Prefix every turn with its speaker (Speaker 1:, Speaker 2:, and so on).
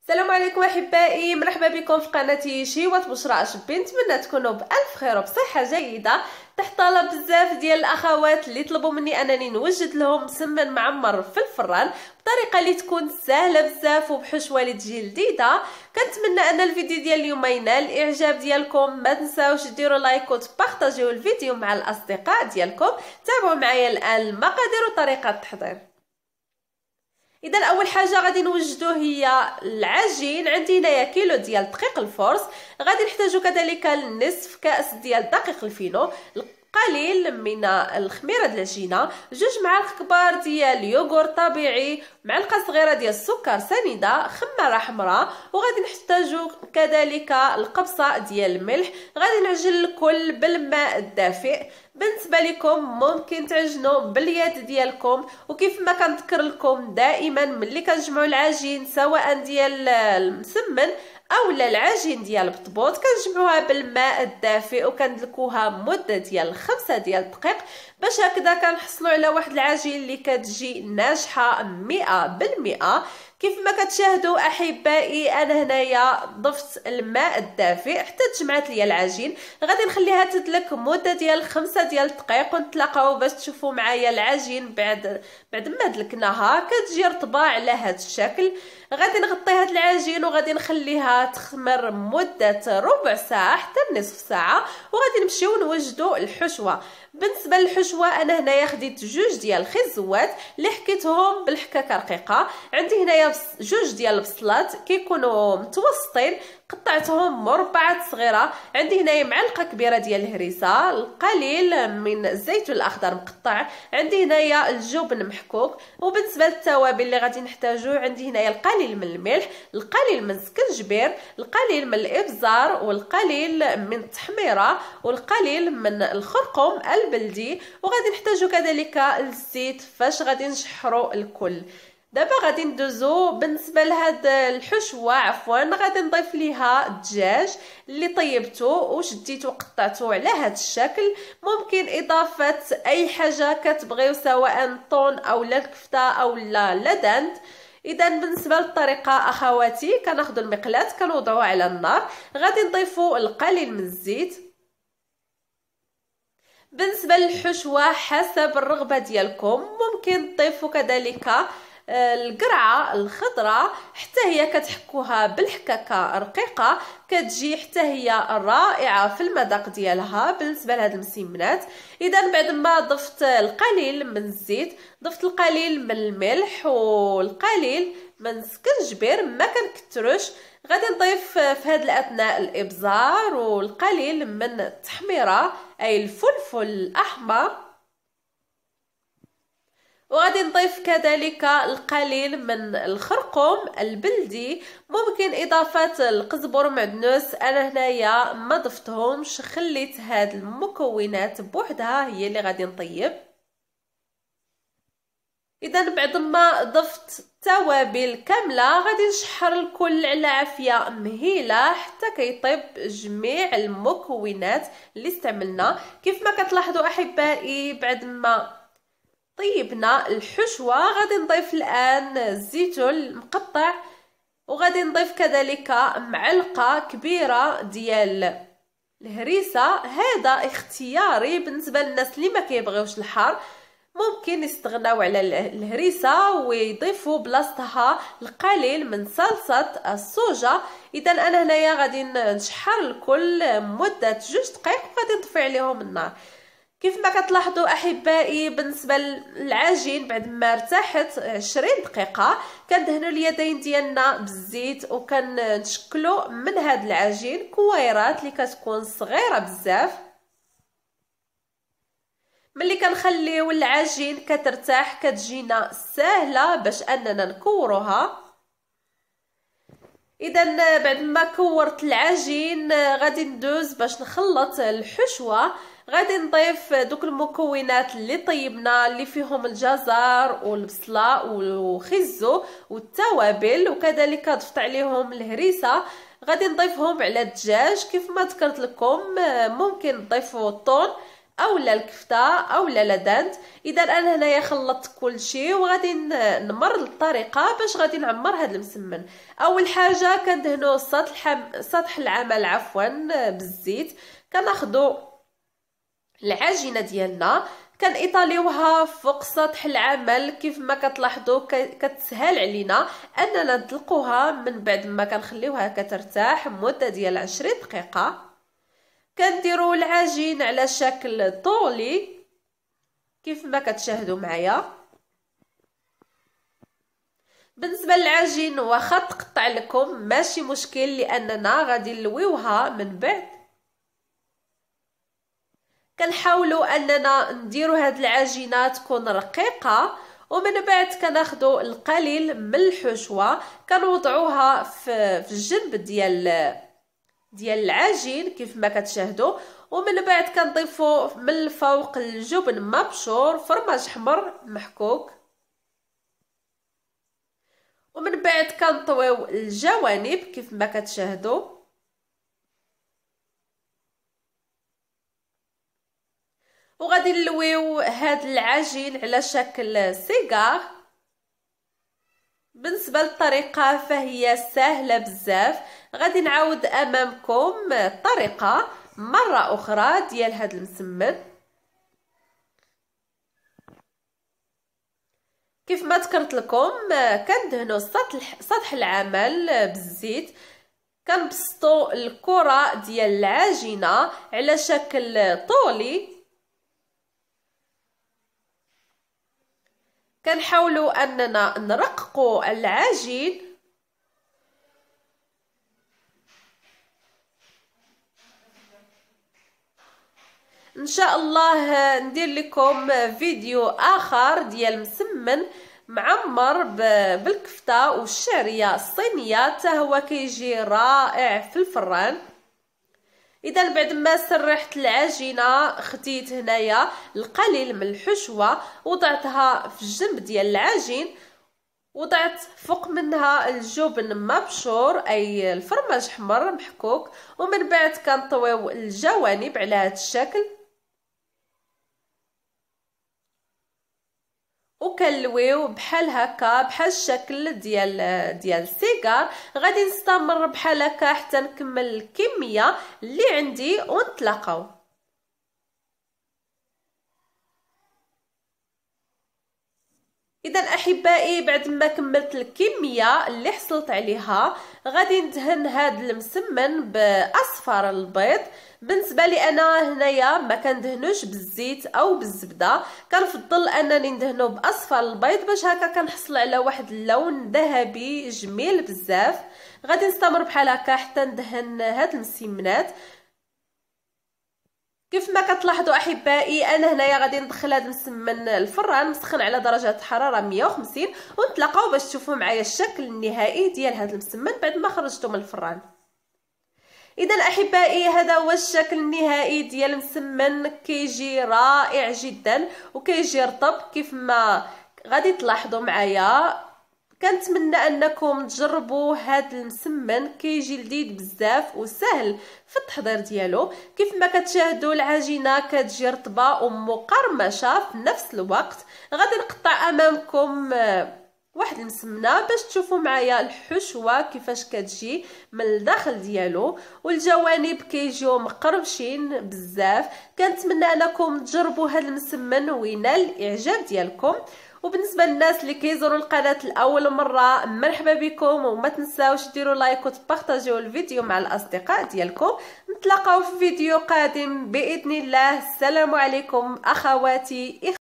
Speaker 1: السلام عليكم احبائي، مرحبا بكم في قناتي شيوات بشرى اشبي. نتمنى تكونوا بالف خير وبصحه جيده. تحت طلب بزاف ديال الاخوات اللي طلبوا مني انني نوجد لهم مسمن معمر في الفران بطريقه اللي تكون سهله بزاف وبحشوه اللي تجي لذيذه. كنتمنى ان الفيديو ديال اليوم ينال الاعجاب ديالكم. ما تنساوش ديروا لايك وتبارطاجيو الفيديو مع الاصدقاء ديالكم. تابعوا معايا الان المقادير وطريقه التحضير. اذا اول حاجه غادي نوجدو هي العجين. عندي هنايا كيلو ديال دقيق الفرص. غادي نحتاجو كذلك نصف كاس ديال دقيق الفينو، قليل من الخميره د العجينه، 2 معالق كبار ديال يوغور طبيعي، معلقه صغيره ديال السكر سنيده، خماره حمراء، وغادي نحتاجو كذلك القبصه ديال الملح. غادي نعجن الكل بالماء الدافئ. بالنسبه لكم ممكن تعجنوا باليد ديالكم، وكيف ما كنذكر لكم دائما ملي كنجمعوا العجين سواء ديال المسمن اولا العجين ديال البطبوط كنجمعوها بالماء الدافئ وكندلكوها مده ديال 5 ديال الدقائق باش هكذا كنحصلوا على واحد العجين اللي كتجي ناجحه 100%. كيف ما كتشاهدوا احبائي انا هنايا ضفت الماء الدافئ حتى تجمعت ليا العجين. غادي نخليها تدلك مده ديال 5 ديال الدقائق ونتلاقاو باش تشوفوا معايا العجين بعد ما دلكناها كتجي رطبه على هذا الشكل. غادي نغطي هاد العجين وغادي نخليها تخمر مده ربع ساعه حتى نصف ساعه، وغادي نمشيو نوجدوا الحشوه. بالنسبه للحشوه انا هنايا خديت 2 ديال الخزوات اللي حكيتهم بالحكاكه رقيقه. عندي هنايا 2 ديال البصلات كيكونوا متوسطين قطعتهم مربعات صغيره. عندي هنايا معلقه كبيره ديال الهريسه، القليل من الزيتون الاخضر مقطع، عندي هنايا الجبن محكوك. وبالنسبه للتوابل اللي غادي نحتاجو عندي هنايا القليل من الملح، القليل من السكنجبير، القليل من الابزار، والقليل من التحميره، والقليل من الخرقوم البلدي. وغادي نحتاجو كذلك الزيت فاش غادي نشحروا الكل. دابا غادي ندوزو بالنسبه لهاد الحشوه غادي نضيف ليها الدجاج اللي طيبته وشديته وقطعته على هاد الشكل. ممكن اضافه اي حاجه كتبغيو سواء طون او لا الكفته او لا لدند. اذا بالنسبه للطريقه اخواتي كناخذوا المقلاة كنوضعوها على النار، غادي نضيفوا القليل من الزيت. بالنسبه للحشوه حسب الرغبه ديالكم ممكن تضيفوا كذلك القرعه الخضراء حتى هي كتحكوها بالحكاكه رقيقه كتجي حتى هي رائعه في المذاق ديالها. بالنسبه لهاد المسمنات اذا بعد ما ضفت القليل من الزيت ضفت القليل من الملح والقليل من السكنجبير ما كنكتروش. غادي نضيف في هذه الاثناء الابزار والقليل من التحميره اي الفلفل الاحمر، وغادي نضيف كذلك القليل من الخرقوم البلدي. ممكن اضافه القزبر معدنوس، انا هنايا ما ضفتهمش خليت هاد المكونات بوحدها هي اللي غادي نطيب. اذا بعد ما ضفت توابل كامله غادي نشحر الكل على عافيه مهيله حتى كيطيب جميع المكونات اللي استعملنا. كيف ما كتلاحظوا احبائي بعد ما طيبنا الحشوه غادي نضيف الان الزيتون المقطع، وغادي نضيف كذلك معلقه كبيره ديال الهريسه. هذا اختياري بالنسبه للناس اللي ما كيبغيوش الحار، ممكن يستغناو على الهريسه ويضيفوا بلاصتها القليل من صلصه الصوجه. اذا انا هنايا غادي نشحر الكل مده 2 دقائق وغادي نطفي عليهم النار. كيف ما كتلاحظوا احبائي بالنسبه للعجين بعد ما ارتاحت 20 دقيقه كندهنوا اليدين ديالنا بالزيت وكنشكلوا من هذا العجين كويرات اللي كتكون صغيره بزاف. ملي كنخليو العجين كترتاح كتجينا سهله باش اننا نكوروها. اذا بعد ما كورت العجين غادي ندوز باش نخلط الحشوه. غادي نضيف دوك المكونات اللي طيبنا اللي فيهم الجزر والبصله والخزو والتوابل، وكذلك ضفت عليهم الهريسه. غادي نضيفهم على الدجاج كيف ما ذكرت لكم. ممكن تضيفوا الطون اولا الكفته اولا لدانت. اذا انا هنايا خلطت كل شيء وغادي نمر الطريقه باش غادي نعمر هذا المسمن. اول حاجه كندهنوا سطح العمل بالزيت. كناخذوا العجينه ديالنا كنطاليوها فوق سطح العمل. كيف ما كتلاحظوا كتسهل علينا اننا نطلقوها من بعد ما كنخليوها كترتاح مده ديال 20 دقيقه. كنديروا العجين على شكل طولي كيف ما كتشاهدوا معايا. بالنسبه للعجين واخا تقطع لكم ماشي مشكل لاننا غادي نلويوها من بعد. كنحاولوا اننا نديروا هاد العجينه تكون رقيقه ومن بعد كناخذوا القليل من الحشوه كنوضعوها في الجنب ديال العجين كيف ما كتشاهدوا. ومن بعد كنضيفوا من الفوق الجبن مبشور فرماج حمر محكوك. ومن بعد كنطويو الجوانب كيف ما كتشاهدوا. وغادي نلويو هاد العجين على شكل سيجار. بالنسبه للطريقه فهي سهله بزاف. غادي نعاود امامكم الطريقه مره اخرى ديال هاد المسمن. كيف ما ذكرت لكم كندهنوا سطح العمل بالزيت. كنبسطوا الكره ديال العجينه على شكل طولي. كنحاولوا اننا نرققوا العجين. ان شاء الله ندير لكم فيديو اخر ديال مسمن معمر بالكفته والشعريه الصينيه حتى هو كيجي رائع في الفران. اذا بعد ما سرحت العجينه خديت هنايا القليل من الحشوه وضعتها في الجنب ديال العجين. وضعت فوق منها الجبن مبشور اي الفرماج حمر محكوك. ومن بعد كنطويو الجوانب على هذا الشكل وكنلويو بحال هكا بحال الشكل ديال السيجار. غادي نستمر بحال هكا حتى نكمل الكميه اللي عندي ونتلاقاو. اذا احبائي بعد ما كملت الكميه اللي حصلت عليها غادي ندهن هذا المسمن باصفر البيض. بالنسبه لي انا هنايا ما كندهنوش بالزيت او بالزبده. كنفضل انني ندهنو باصفر البيض باش هكا كنحصل على واحد اللون ذهبي جميل بزاف. غادي نستمر بحال هكا حتى ندهن هاد المسمنات. كيف ما كتلاحظوا احبائي انا هنايا غادي ندخل هذا المسمن الفران مسخن على درجه حراره 150 ونتلاقاو باش تشوفوا معايا الشكل النهائي ديال هذا المسمن بعد ما خرجته من الفران. اذا احبائي هذا هو الشكل النهائي ديال المسمن. كيجي رائع جدا وكيجي رطب كيف ما غادي تلاحظوا معايا. كنتمنى انكم تجربوا هذا المسمن كيجي لذيذ بزاف وسهل في التحضير ديالو. كيف ما كتشاهدوا العجينه كتجي رطبه ومقرمشه في نفس الوقت. غادي نقطع امامكم واحد المسمنه باش تشوفوا معايا الحشوه كيفاش كتجي من الداخل ديالو والجوانب كيجيو مقرمشين بزاف. كنتمنى انكم تجربوا هذا المسمن وينال الاعجاب ديالكم. وبالنسبه للناس اللي كيزوروا القناه لاول مره مرحبا بكم وما تنساوش ديروا لايك وتبارطاجيو الفيديو مع الاصدقاء ديالكم. نتلاقاو في فيديو قادم باذن الله. السلام عليكم اخواتي.